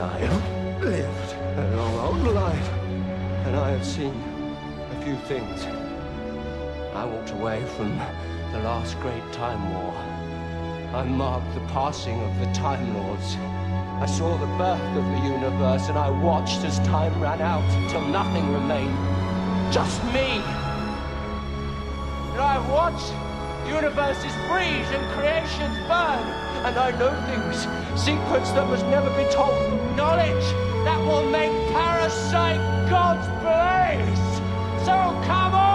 I have lived a long old life, and I have seen a few things. I walked away from the last great Time War. I marked the passing of the Time Lords. I saw the birth of the universe, and I watched as time ran out until nothing remained. Just me! And I watched universes freeze and creations burn, and I know things, secrets that must never be told, knowledge that will make Parasite God's place! So come on!